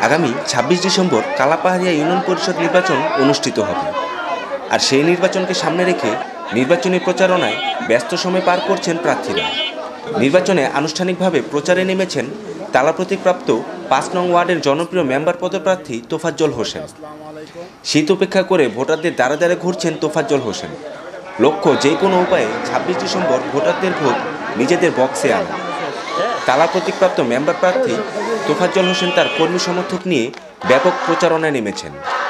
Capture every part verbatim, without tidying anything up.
আগামী ছাব্বিশ December Kalapahariya union পরিষদ নির্বাচন অনুষ্ঠিত হবে। আর সেই নির্বাচনকে সামনে রেখে নির্বাচনী প্রচারণায় ব্যস্ত সময় পার করছেন প্রার্থীরা। নির্বাচনে আনুষ্ঠানিকভাবে প্রচারে নেমেছেন তালা প্রতীকপ্রাপ্ত পাঁচ নং ওয়ার্ডের জনপ্রিয় মেম্বার পদপ্রার্থী তোফাজ্জল হোসেন। শীত উপেক্ষা করে ভোটারদের দ্বারে দ্বারে ঘুরছেন তোফাজ্জল হোসেন। লক্ষ্য যে কোনো উপায়ে ছাব্বিশ ডিসেম্বর ভোটারদের ভোট নিজেদের বক্সে আনা। তালা প্রতীকপ্রাপ্ত মেম্বার প্রার্থী তোফাজ্জল হোসেন তার কর্মী সমর্থক নিয়ে ব্যাপক প্রচারণায় নেমেছেন।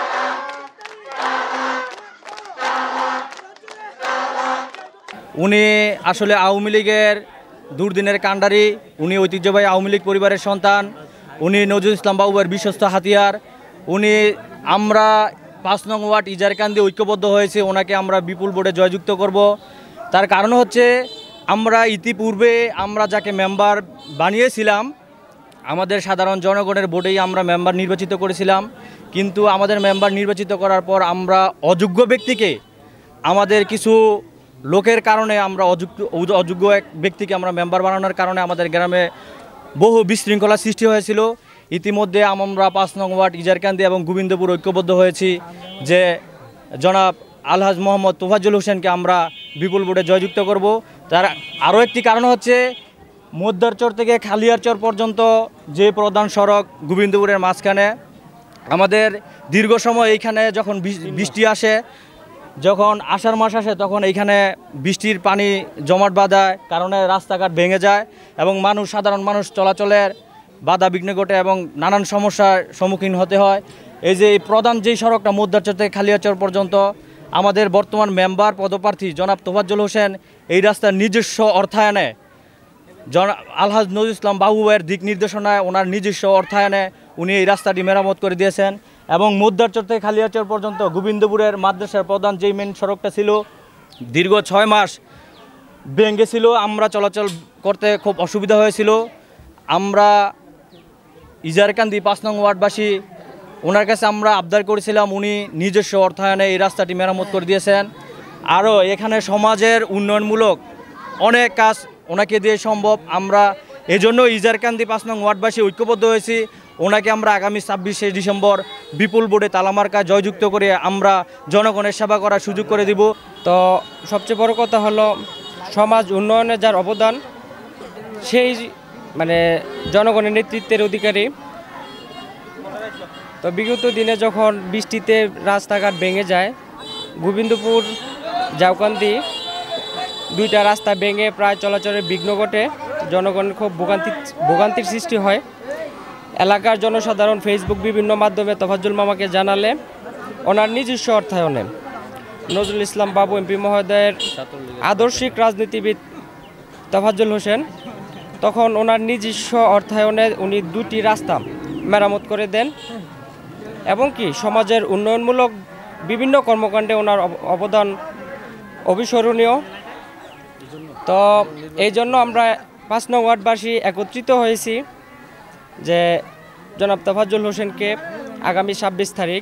উনি আসলে আওয়ামী লীগের দুর্দিনের কাণ্ডারি, উনি ঐতিহ্যবাহী আওয়ামী লীগ পরিবারের সন্তান, উনি নজরুল ইসলাম বাবুয়ের বিশ্বস্ত হাতিয়ার। উনি আমরা পাঁচ নং ওয়ার্ড ইজারকান্দি ঐক্যবদ্ধ হয়েছে, ওনাকে আমরা বিপুল ভোটে জয়যুক্ত করব। তার কারণ হচ্ছে আমরা ইতিপূর্বে আমরা যাকে মেম্বার বানিয়েছিলাম আমাদের সাধারণ জনগণের ভোটেই আমরা মেম্বার নির্বাচিত করেছিলাম, কিন্তু আমাদের মেম্বার নির্বাচিত করার পর আমরা অযোগ্য ব্যক্তিকে আমাদের কিছু লোকের কারণে আমরা অযোগ্য অযোগ্য এক ব্যক্তিকে আমরা মেম্বার বানানোর কারণে আমাদের গ্রামে বহু বিশৃঙ্খলা সৃষ্টি হয়েছিল। ইতিমধ্যে আমরা পাঁচ নং ওয়ার্ড ইজারকান্দি এবং গোবিন্দপুর ঐক্যবদ্ধ হয়েছি যে জনাব আলহাজ মোহাম্মদ তোফাজ্জল হোসেনকে আমরা বিপুল ভোটে জয়যুক্ত করব। তার আরও একটি কারণ হচ্ছে মধ্যারচর থেকে খালিয়ারচর পর্যন্ত যে প্রধান সড়ক গোবিন্দপুরের মাঝখানে আমাদের দীর্ঘ সময় এইখানে যখন বৃষ্টি আসে, যখন আষাঢ় মাস আসে তখন এইখানে বৃষ্টির পানি জমাট বাঁধার কারণে রাস্তাঘাট ভেঙে যায় এবং মানুষ সাধারণ মানুষ চলাচলের বাধা বিঘ্ন ঘটে এবং নানান সমস্যার সম্মুখীন হতে হয়। এই যে প্রধান যেই সড়কটা মধ্যারচর থেকে খালিয়ারচর পর্যন্ত আমাদের বর্তমান মেম্বার পদপ্রার্থী জনাব তোফাজ্জল হোসেন এই রাস্তার নিজস্ব অর্থায়নে জন আলহাজ নজরুল ইসলাম বাবুয়ের দিক নির্দেশনায় ওনার নিজস্ব অর্থায়নে উনি এই রাস্তাটি মেরামত করে দিয়েছেন এবং মধ্যারচর থেকে খালিয়ারচর পর্যন্ত গোবিন্দপুরের মাদ্রাসার প্রধান যেই মেন সড়কটা ছিল দীর্ঘ ছয় মাস ভেঙে ছিল, আমরা চলাচল করতে খুব অসুবিধা হয়েছিল। আমরা ইজারকান্দি পাঁচ নং ওয়ার্ডবাসী ওনার কাছে আমরা আবদার করেছিলাম, উনি নিজস্ব অর্থায়নে এই রাস্তাটি মেরামত করে দিয়েছেন। আরও এখানে সমাজের উন্নয়নমূলক অনেক কাজ ওনাকে দিয়ে সম্ভব। আমরা এজন্য ইজারকান্দি পাঁচ নং ওয়ার্ডবাসী ঐক্যবদ্ধ হয়েছি, ওনাকে আমরা আগামী ছাব্বিশে ডিসেম্বর বিপুল ভোটে তালামার্কায় জয়যুক্ত করে আমরা জনগণের সেবা করার সুযোগ করে দিব। তো সবচেয়ে বড় কথা হলো সমাজ উন্নয়নে যার অবদান সেই মানে জনগণের নেতৃত্বের অধিকারী। তো বিগত দিনে যখন বৃষ্টিতে রাস্তাঘাট ভেঙে যায়, গোবিন্দপুর জাউকান্দি দুইটা রাস্তা ভেঙে প্রায় চলাচলের বিঘ্ন ঘটে, জনগণের খুব ভোগান্তি ভোগান্তির সৃষ্টি হয়। এলাকার জনসাধারণ ফেসবুক বিভিন্ন মাধ্যমে তোফাজ্জল মামাকে জানালে ওনার নিজস্ব অর্থায়নে নজরুল ইসলাম বাবু এমপি মহোদয়ের আদর্শিক রাজনীতিবিদ তোফাজ্জল হোসেন তখন ওনার নিজস্ব অর্থায়নে উনি দুটি রাস্তা মেরামত করে দেন এবং কি সমাজের উন্নয়নমূলক বিভিন্ন কর্মকাণ্ডে ওনার অবদান অবিস্মরণীয়। তো এই জন্য আমরা পাঁচ নং ওয়ার্ডবাসী একত্রিত হয়েছি যে জনাব তোফাজ্জল হোসেনকে আগামী ছাব্বিশ তারিখ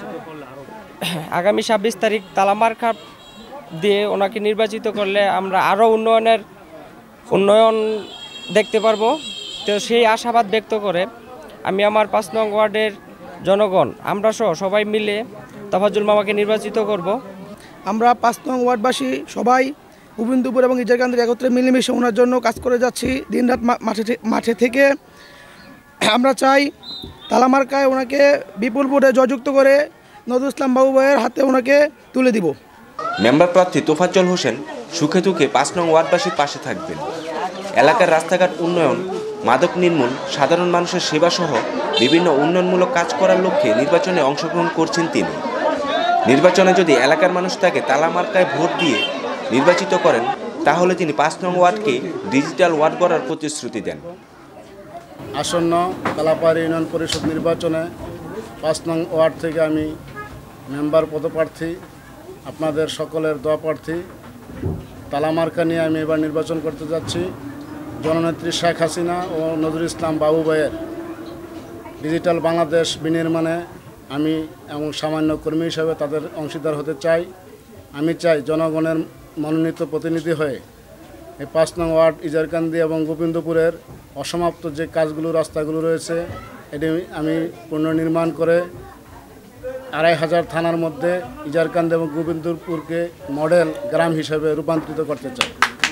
আগামী ছাব্বিশ তারিখ তালামার্কা দিয়ে ওনাকে নির্বাচিত করলে আমরা আরও উন্নয়নের উন্নয়ন দেখতে পারবো। তো সেই আশাবাদ ব্যক্ত করে আমি আমার পাঁচ নং ওয়ার্ডের জনগণ আমরা সহ সবাই মিলে তোফাজ্জল মামাকে নির্বাচিত করব। আমরা পাঁচ নং ওয়ার্ডবাসী সবাই গোবিন্দপুর এবং ইজারকান্দির একত্রে মিলেমিশে ওনার জন্য কাজ করে যাচ্ছি দিনরাত মাঠে মাঠে থেকে। আমরা চাই তালামার্কায় ওনাকে বিপুল ভোটে জয়যুক্ত করে নজরুল ইসলাম বাবু ভাইয়ের হাতে ওনাকে তুলে দিব। মেম্বার প্রার্থী তোফাজ্জল হোসেন সুখে দুঃখে পাঁচ নং ওয়ার্ডবাসীর পাশে থাকবেন। এলাকার রাস্তাঘাট উন্নয়ন, মাদক নির্মূল, সাধারণ মানুষের সেবা সহ বিভিন্ন উন্নয়নমূলক কাজ করার লক্ষ্যে নির্বাচনে অংশগ্রহণ করছেন তিনি। নির্বাচনে যদি এলাকার মানুষ তাকে তালামার্কায় ভোট দিয়ে নির্বাচিত করেন তাহলে তিনি পাঁচ নং ওয়ার্ডকে ডিজিটাল ওয়ার্ড করার প্রতিশ্রুতি দেন। আসন্ন কালাপাহাড়ি ইউনিয়ন পরিষদ নির্বাচনে পাঁচ নং ওয়ার্ড থেকে আমি মেম্বার পদপ্রার্থী, আপনাদের সকলের দোয়া প্রার্থী তালামার্কা নিয়ে আমি এবার নির্বাচন করতে যাচ্ছি। জননেত্রী শেখ হাসিনা ও নজরুল ইসলাম বাবু ভাইয়ের ডিজিটাল বাংলাদেশ বিনির্মাণে আমি এবং সামান্য কর্মী হিসাবে তাদের অংশীদার হতে চাই। আমি চাই জনগণের মনোনীত প্রতিনিধি হয়ে এই পাঁচ নং ওয়ার্ড ইজারকান্দি এবং গোবিন্দপুরের অসমাপ্ত যে কাজগুলো রাস্তাগুলো রয়েছে এটি আমি পুনর্নির্মাণ করে আড়াই হাজার থানার মধ্যে ইজারকান্দি এবং গোবিন্দপুরকে মডেল গ্রাম হিসেবে রূপান্তরিত করতে চাই।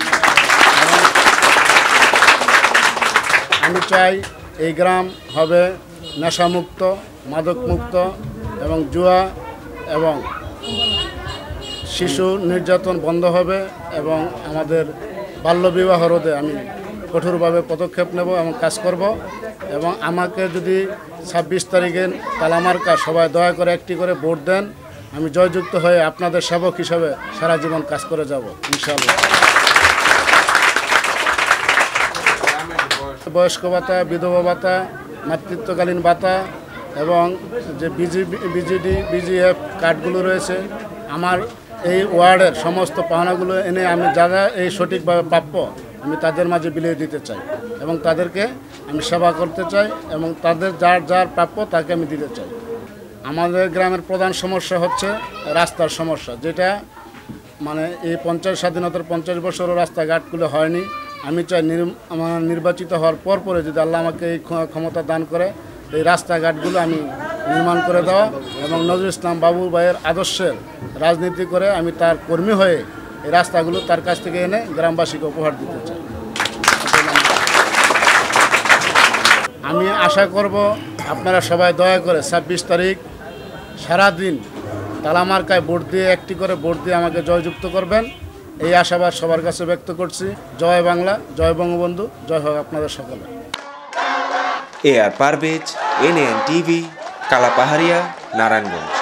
আমি চাই এই গ্রাম হবে নেশামুক্ত, মাদকমুক্ত এবং জুয়া এবং শিশু নির্যাতন বন্ধ হবে এবং আমাদের বাল্যবিবাহ রোধে আমি কঠোরভাবে পদক্ষেপ নেব এবং কাজ করব। এবং আমাকে যদি ছাব্বিশ তারিখে তালামার্কা সবাই দয়া করে একটি করে ভোট দেন, আমি জয়যুক্ত হয়ে আপনাদের সেবক হিসাবে সারা জীবন কাজ করে যাব ইনশাআল্লাহ। বয়স্ক ভাতা, বিধবা ভাতা, মাতৃত্বকালীন ভাতা এবং যে বিজি বিজিডি বিজিএফ কার্ডগুলো রয়েছে, আমার এই ওয়ার্ডের সমস্ত পাওনাগুলো এনে আমি যারা এই সঠিকভাবে প্রাপ্য আমি তাদের মাঝে বিলিয়ে দিতে চাই এবং তাদেরকে আমি সেবা করতে চাই এবং তাদের যার যার প্রাপ্য তাকে আমি দিতে চাই। আমাদের গ্রামের প্রধান সমস্যা হচ্ছে রাস্তার সমস্যা, যেটা মানে এই পঞ্চাশ স্বাধীনতার পঞ্চাশ বছরও রাস্তাঘাটগুলো হয়নি। আমি চাই আমার নির্বাচিত হওয়ার পর পরে যদি আল্লাহ আমাকে এই ক্ষমতা দান করে এই রাস্তাঘাটগুলো আমি নির্মাণ করে দেওয়া এবং নজরুল ইসলাম বাবু ভাইয়ের আদর্শের রাজনীতি করে আমি তার কর্মী হয়ে এই রাস্তাগুলো তার কাছ থেকে এনে গ্রামবাসীকে উপহার দিতে চাই। আমি আশা করব আপনারা সবাই দয়া করে ছাব্বিশ তারিখ সারাদিন তালামার্কায় ভোট দিয়ে একটি করে ভোট দিয়ে আমাকে জয়যুক্ত করবেন, এই আশাবাদ সবার কাছে ব্যক্ত করছি। জয় বাংলা, জয় বঙ্গবন্ধু, জয় হোক আপনাদের সকলে। A R Parvez, NN TV, Kalapaharia, Narayanganj.